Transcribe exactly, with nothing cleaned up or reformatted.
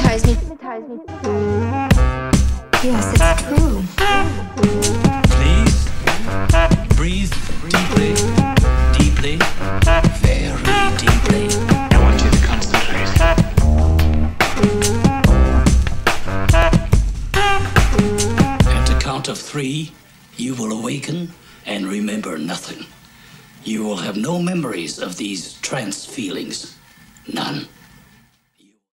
hypnotize me. Yes, it's true. Please breathe deeply, deeply, very deeply. I want you to concentrate. At the count of three, you will awaken and remember nothing. You will have no memories of these trance feelings. None.